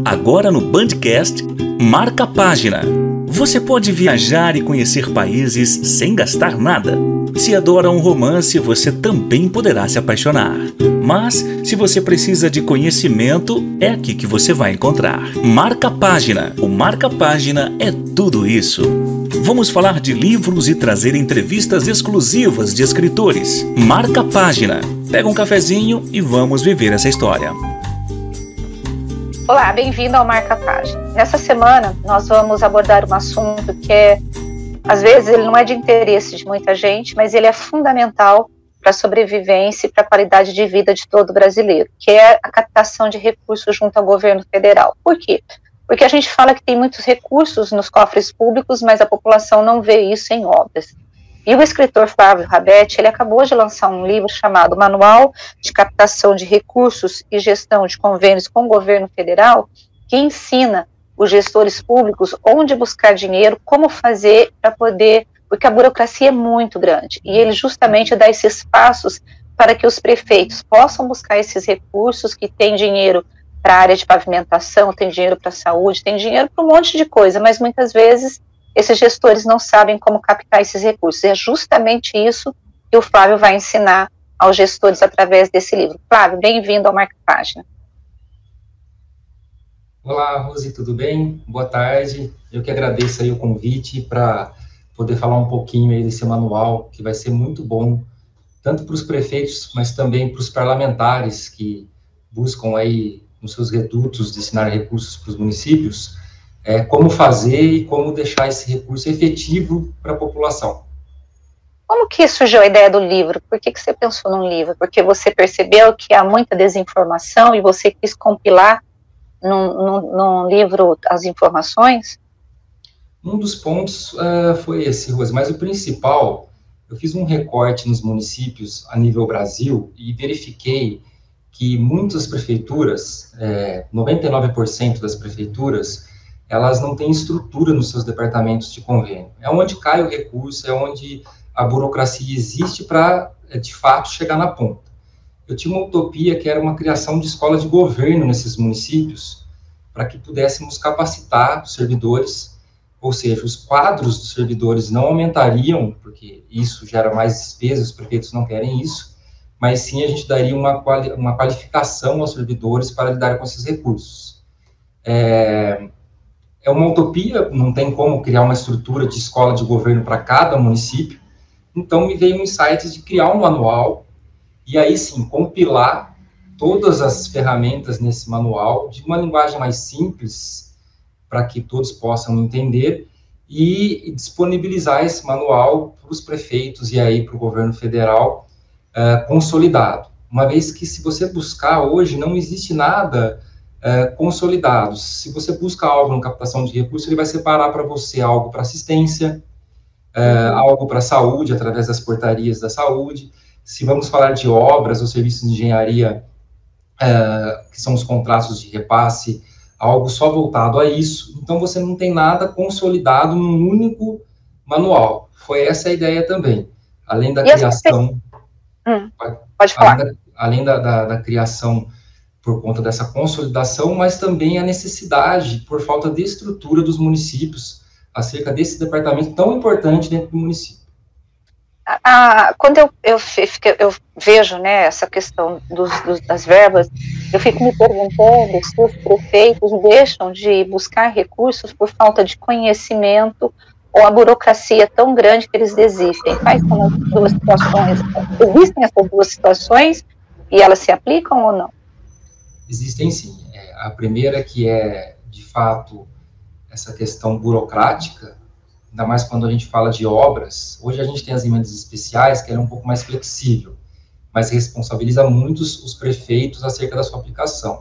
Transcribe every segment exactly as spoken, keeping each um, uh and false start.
Agora no Bandcast, Marca a Página. Você pode viajar e conhecer países sem gastar nada. Se adora um romance, você também poderá se apaixonar. Mas, se você precisa de conhecimento, é aqui que você vai encontrar. Marca a Página. O Marca a Página é tudo isso. Vamos falar de livros e trazer entrevistas exclusivas de escritores. Marca a Página. Pega um cafezinho e vamos viver essa história. Olá, bem-vindo ao Marca a Página. Nessa semana, nós vamos abordar um assunto que é, às vezes, ele não é de interesse de muita gente, mas ele é fundamental para a sobrevivência e para a qualidade de vida de todo brasileiro, que é a captação de recursos junto ao governo federal. Por quê? Porque a gente fala que tem muitos recursos nos cofres públicos, mas a população não vê isso em obras. E o escritor Flávio Rabetti, ele acabou de lançar um livro chamado Manual de Captação de Recursos e Gestão de Convênios com o Governo Federal, que ensina os gestores públicos onde buscar dinheiro, como fazer para poder, porque a burocracia é muito grande, e ele justamente dá esses passos para que os prefeitos possam buscar esses recursos, que tem dinheiro para a área de pavimentação, tem dinheiro para a saúde, tem dinheiro para um monte de coisa, mas muitas vezes esses gestores não sabem como captar esses recursos. É justamente isso que o Flávio vai ensinar aos gestores através desse livro. Flávio, bem-vindo ao Marca a Página. Olá, Rose, tudo bem? Boa tarde. Eu que agradeço aí o convite para poder falar um pouquinho aí desse manual, que vai ser muito bom, tanto para os prefeitos, mas também para os parlamentares que buscam aí, nos seus redutos, destinar recursos para os municípios, É, como fazer e como deixar esse recurso efetivo para a população. Como que surgiu a ideia do livro? Por que, que você pensou num livro? Porque você percebeu que há muita desinformação e você quis compilar num, num, num livro as informações? Um dos pontos uh, foi esse, Rose, mas o principal, eu fiz um recorte nos municípios a nível Brasil e verifiquei que muitas prefeituras, é, noventa e nove por cento das prefeituras, elas não têm estrutura nos seus departamentos de convênio. É onde cai o recurso, é onde a burocracia existe para, de fato, chegar na ponta. Eu tinha uma utopia que era uma criação de escola de governo nesses municípios, para que pudéssemos capacitar os servidores, ou seja, os quadros dos servidores não aumentariam, porque isso gera mais despesas, os prefeitos não querem isso, mas sim a gente daria uma, quali uma qualificação aos servidores para lidar com esses recursos. É... É uma utopia, não tem como criar uma estrutura de escola de governo para cada município, então me veio um insight de criar um manual, e aí sim, compilar todas as ferramentas nesse manual, de uma linguagem mais simples, para que todos possam entender, e disponibilizar esse manual para os prefeitos e aí para o governo federal uh, consolidado. Uma vez que, se você buscar hoje, não existe nada É, consolidados. Se você busca algo na captação de recursos, ele vai separar para você algo para assistência, é, uhum. algo para saúde, através das portarias da saúde. Se vamos falar de obras ou serviços de engenharia, é, que são os contratos de repasse, algo só voltado a isso. Então, você não tem nada consolidado num único manual. Foi essa a ideia também. Além da e criação... Hum, pode falar. Além, da, além da, da, da criação por conta dessa consolidação, mas também a necessidade, por falta de estrutura dos municípios, acerca desse departamento tão importante dentro do município. Ah, quando eu, eu, eu vejo, né, essa questão dos, dos, das verbas, eu fico me perguntando se os prefeitos deixam de buscar recursos por falta de conhecimento ou a burocracia é tão grande que eles desistem. Quais são as duas situações? Existem essas duas situações e elas se aplicam ou não? Existem sim. É, a primeira que é, de fato, essa questão burocrática, ainda mais quando a gente fala de obras. Hoje a gente tem as emendas especiais, que é um pouco mais flexível, mas responsabiliza muito os, os prefeitos acerca da sua aplicação.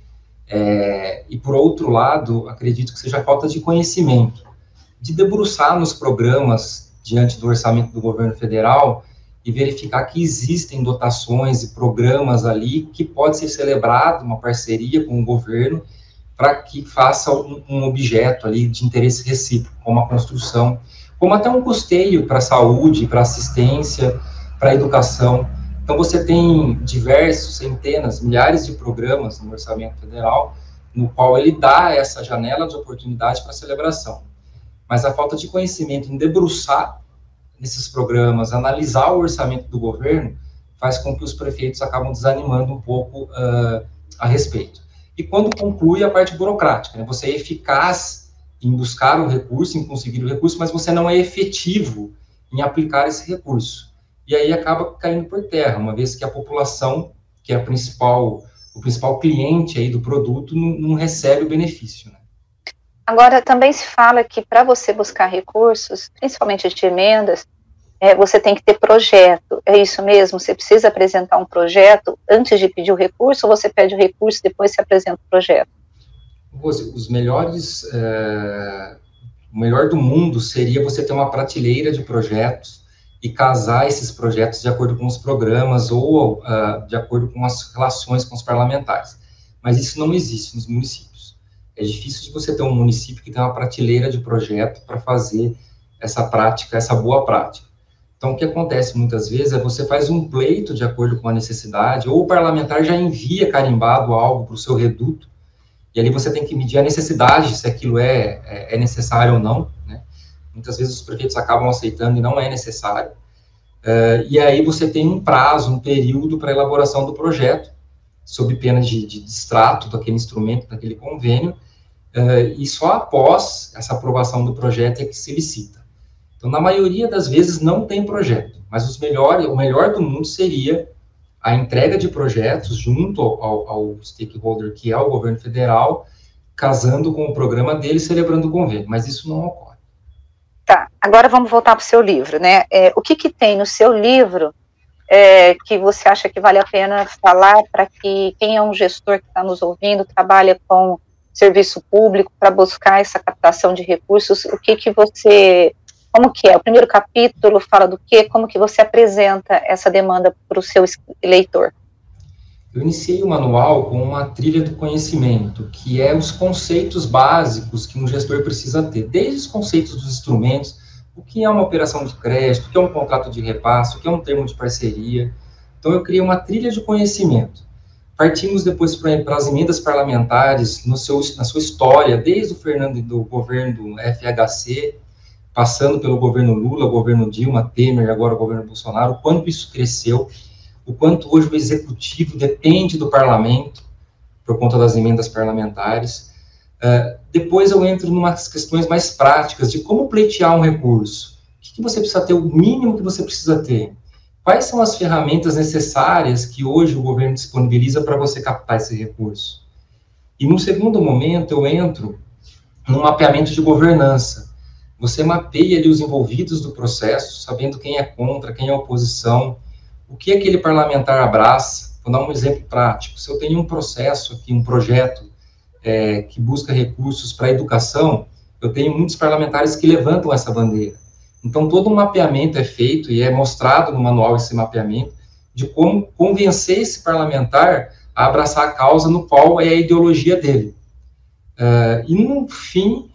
É, e, por outro lado, acredito que seja falta de conhecimento, de debruçar nos programas diante do orçamento do governo federal e verificar que existem dotações e programas ali que pode ser celebrado uma parceria com o governo para que faça um, um objeto ali de interesse recíproco, como a construção, como até um custeio para a saúde, para assistência, para a educação. Então, você tem diversos, centenas, milhares de programas no orçamento federal no qual ele dá essa janela de oportunidade para celebração. Mas a falta de conhecimento em debruçar nesses programas, analisar o orçamento do governo, faz com que os prefeitos acabam desanimando um pouco uh, a respeito. E quando conclui a parte burocrática, né, você é eficaz em buscar o recurso, em conseguir o recurso, mas você não é efetivo em aplicar esse recurso. E aí acaba caindo por terra, uma vez que a população, que é a principal, o principal cliente aí do produto, não, não recebe o benefício, né? Agora, também se fala que para você buscar recursos, principalmente de emendas, é, você tem que ter projeto. É isso mesmo? Você precisa apresentar um projeto antes de pedir o recurso, ou você pede o recurso e depois você apresenta o projeto? Os melhores, é, o melhor do mundo seria você ter uma prateleira de projetos e casar esses projetos de acordo com os programas ou uh, de acordo com as relações com os parlamentares. Mas isso não existe nos municípios. É difícil de você ter um município que tem uma prateleira de projeto para fazer essa prática, essa boa prática. Então, o que acontece muitas vezes é você faz um pleito de acordo com a necessidade, ou o parlamentar já envia carimbado algo para o seu reduto, e ali você tem que medir a necessidade, se aquilo é, é, é necessário ou não, né? Muitas vezes os prefeitos acabam aceitando e não é necessário. Uh, e aí você tem um prazo, um período para elaboração do projeto, sob pena de, de distrato daquele instrumento, daquele convênio, uh, e só após essa aprovação do projeto é que se licita. Então, na maioria das vezes, não tem projeto, mas os melhor, o melhor do mundo seria a entrega de projetos junto ao, ao stakeholder, que é o governo federal, casando com o programa dele, celebrando o convênio, mas isso não ocorre. Tá, agora vamos voltar para o seu livro, né? É, o que que tem no seu livro é, que você acha que vale a pena falar para que quem é um gestor que está nos ouvindo, trabalha com serviço público para buscar essa captação de recursos, o que que você, como que é? O primeiro capítulo fala do quê? Como que você apresenta essa demanda para o seu eleitor? Eu iniciei o manual com uma trilha do conhecimento, que é os conceitos básicos que um gestor precisa ter, desde os conceitos dos instrumentos, o que é uma operação de crédito, o que é um contrato de repasse, o que é um termo de parceria. Então, eu criei uma trilha de conhecimento. Partimos depois para as emendas parlamentares, no seu, na sua história, desde o Fernando do governo do F H C, passando pelo governo Lula, governo Dilma, Temer, agora o governo Bolsonaro, o quanto isso cresceu, o quanto hoje o executivo depende do parlamento, por conta das emendas parlamentares. Uh, depois eu entro em umas questões mais práticas de como pleitear um recurso. O que, que você precisa ter, o mínimo que você precisa ter? Quais são as ferramentas necessárias que hoje o governo disponibiliza para você captar esse recurso? E no segundo momento eu entro no mapeamento de governança. Você mapeia ali os envolvidos do processo, sabendo quem é contra, quem é oposição, o que aquele parlamentar abraça. Vou dar um exemplo prático. Se eu tenho um processo aqui, um projeto é, que busca recursos para a educação, eu tenho muitos parlamentares que levantam essa bandeira. Então, todo um mapeamento é feito e é mostrado no manual esse mapeamento de como convencer esse parlamentar a abraçar a causa no qual é a ideologia dele. Uh, e, no fim,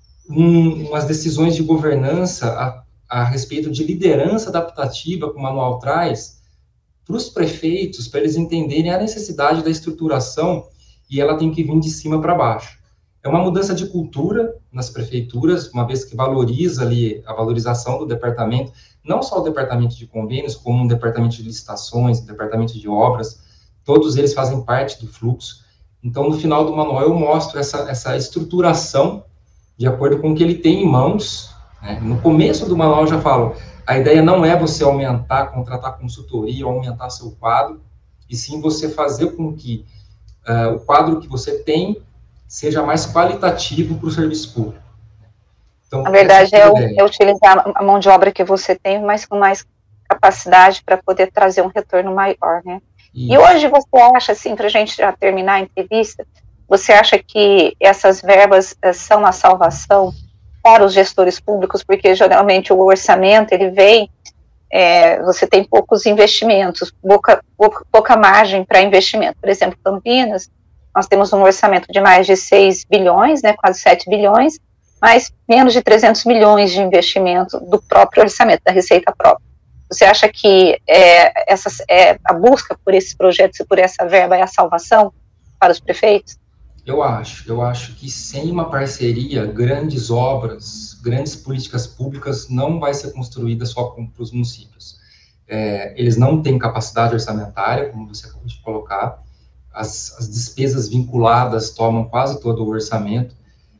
um, umas decisões de governança a, a respeito de liderança adaptativa que o manual traz para os prefeitos, para eles entenderem a necessidade da estruturação, e ela tem que vir de cima para baixo. É uma mudança de cultura nas prefeituras, uma vez que valoriza ali a valorização do departamento, não só o departamento de convênios, como um departamento de licitações, um departamento de obras, todos eles fazem parte do fluxo. Então, no final do manual, eu mostro essa, essa estruturação de acordo com o que ele tem em mãos, né? No começo do manual eu já falo, a ideia não é você aumentar, contratar consultoria, aumentar seu quadro, e sim você fazer com que uh, o quadro que você tem seja mais qualitativo para o serviço público. Então, a verdade é, é, é utilizar a mão de obra que você tem, mas com mais capacidade para poder trazer um retorno maior, né? Isso. E hoje você acha, assim, para a gente já terminar a entrevista, você acha que essas verbas uh, são a salvação para os gestores públicos? Porque geralmente o orçamento, ele vem, é, você tem poucos investimentos, pouca, pouca, pouca margem para investimento. Por exemplo, Campinas, nós temos um orçamento de mais de seis bilhões, né, quase sete bilhões, mas menos de trezentos milhões de investimento do próprio orçamento, da receita própria. Você acha que é, essa, é, a busca por esses projetos e por essa verba é a salvação para os prefeitos? Eu acho, eu acho que sem uma parceria, grandes obras, grandes políticas públicas não vai ser construída só para os municípios. É, eles não têm capacidade orçamentária, como você acabou de colocar, as, as despesas vinculadas tomam quase todo o orçamento,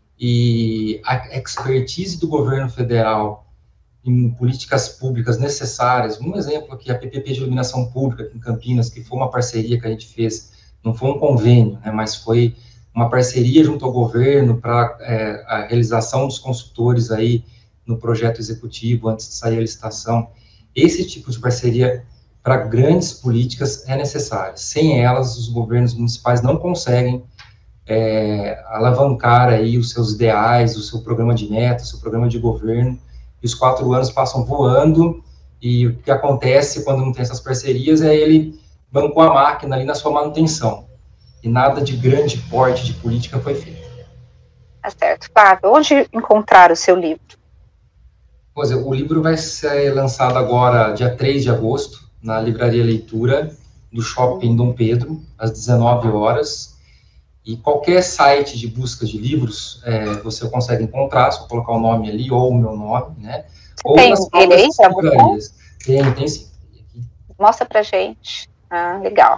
e a expertise do governo federal em políticas públicas necessárias, um exemplo aqui, a P P P de iluminação pública aqui em Campinas, que foi uma parceria que a gente fez, não foi um convênio, né, mas foi uma parceria junto ao governo para é, a realização dos consultores aí no projeto executivo, antes de sair a licitação. Esse tipo de parceria para grandes políticas é necessário. Sem elas, os governos municipais não conseguem é, alavancar aí os seus ideais, o seu programa de metas, o seu programa de governo, e os quatro anos passam voando, e o que acontece quando não tem essas parcerias é ele bancou a máquina ali na sua manutenção, e nada de grande porte de política foi feito. Tá certo. Flávio, onde encontrar o seu livro? Pois é, o livro vai ser lançado agora, dia três de agosto, na Livraria Leitura, do Shopping Dom Pedro, às dezenove horas, e qualquer site de busca de livros, é, você consegue encontrar, só colocar o nome ali, ou o meu nome, né? Ou tem nas ele aí, livrarias. Tem, tem sim. Mostra pra gente. Ah, legal.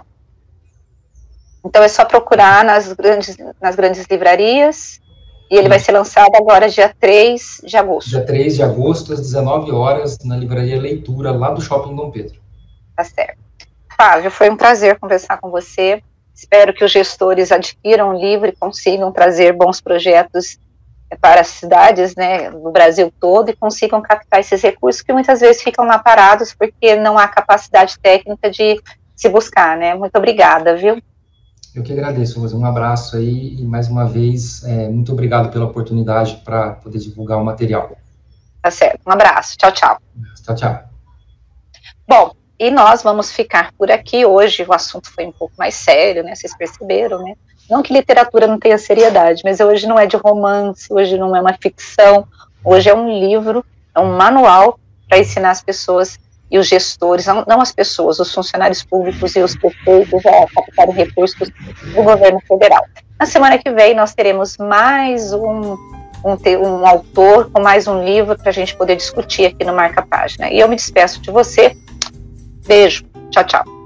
Então é só procurar nas grandes, nas grandes livrarias, e ele Sim. vai ser lançado agora dia três de agosto. Dia três de agosto, às dezenove horas, na Livraria Leitura, lá do Shopping Dom Pedro. Tá certo. Flávio, foi um prazer conversar com você. Espero que os gestores adquiram o livro e consigam trazer bons projetos para as cidades, né, no Brasil todo, e consigam captar esses recursos que muitas vezes ficam lá parados porque não há capacidade técnica de se buscar, né? Muito obrigada, viu? Eu que agradeço, Rosa. Um abraço aí e, mais uma vez, é, muito obrigado pela oportunidade para poder divulgar o material. Tá certo. Um abraço. Tchau, tchau. Tchau, tchau. Bom, e nós vamos ficar por aqui. Hoje o assunto foi um pouco mais sério, né? Vocês perceberam, né? Não que literatura não tenha seriedade, mas hoje não é de romance, hoje não é uma ficção, hoje é um livro, é um manual para ensinar as pessoas e os gestores, não, não as pessoas, os funcionários públicos e os prefeitos a captarem recursos do governo federal. Na semana que vem nós teremos mais um, um, um autor com mais um livro para a gente poder discutir aqui no Marca Página. E eu me despeço de você. Beijo. Tchau, tchau.